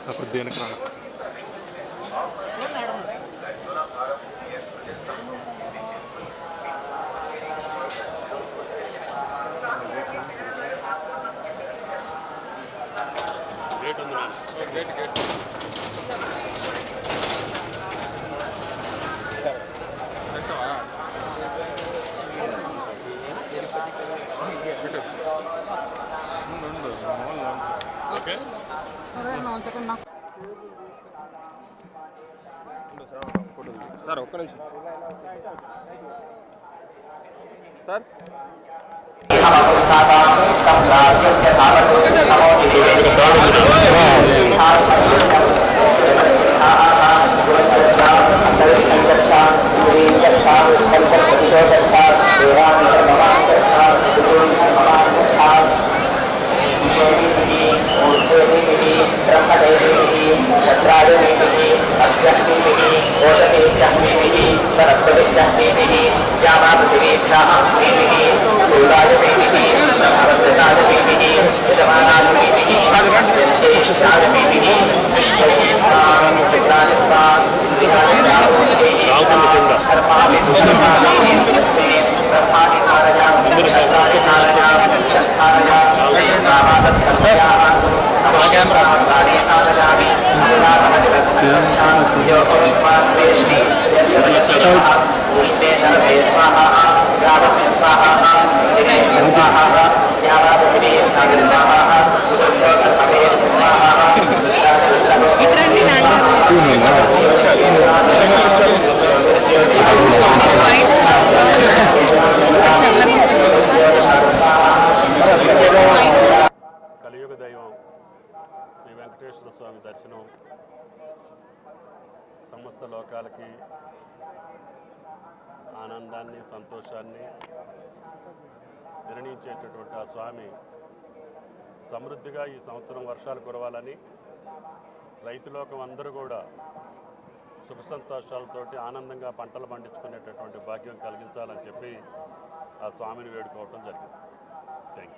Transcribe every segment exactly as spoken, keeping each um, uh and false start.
కొద్ది వెనక గేట్ ఉంది గేట్ గేట్ ఓకే సార్ ఒక్క నిమిషం సార్ కలియుగ దైవం శ్రీ వెంకటేశ్వర స్వామి దర్శనం సమస్త లోకాలకి ఆనందాన్ని సంతోషాన్ని నిర్ణయించేటటువంటి ఆ స్వామి సమృద్ధిగా ఈ సంవత్సరం వర్షాలు కురవాలని రైతులోకం అందరూ కూడా సుఖ సంతోషాలతోటి ఆనందంగా పంటలు పండించుకునేటటువంటి భాగ్యం కలిగించాలని చెప్పి ఆ స్వామిని వేడుకోవటం జరిగింది. Thank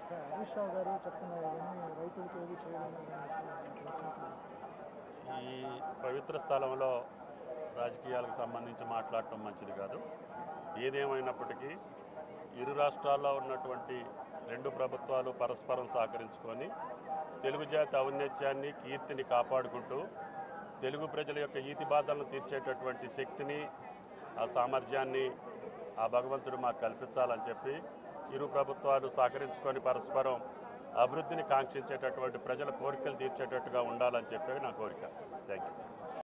you. ఈ పవిత్ర స్థలంలో రాజకీయాలకు సంబంధించి మాట్లాడటం మంచిది కాదు. ఏదేమైనప్పటికీ ఇరు రాష్ట్రాల్లో ఉన్నటువంటి రెండు ప్రభుత్వాలు పరస్పరం సహకరించుకొని తెలుగు జాతి ఔన్నత్యాన్ని కీర్తిని కాపాడుకుంటూ తెలుగు ప్రజల యొక్క ఈతి బాధలను తీర్చేటటువంటి శక్తిని ఆ సామర్థ్యాన్ని ఆ భగవంతుడు మాకు కల్పించాలని చెప్పి ఇరు ప్రభుత్వాలు సహకరించుకొని పరస్పరం అభివృద్ధిని కాంక్షించేటటువంటి ప్రజల కోరికలు తీర్చేటట్టుగా ఉండాలని చెప్పి నా కోరిక. Thank you.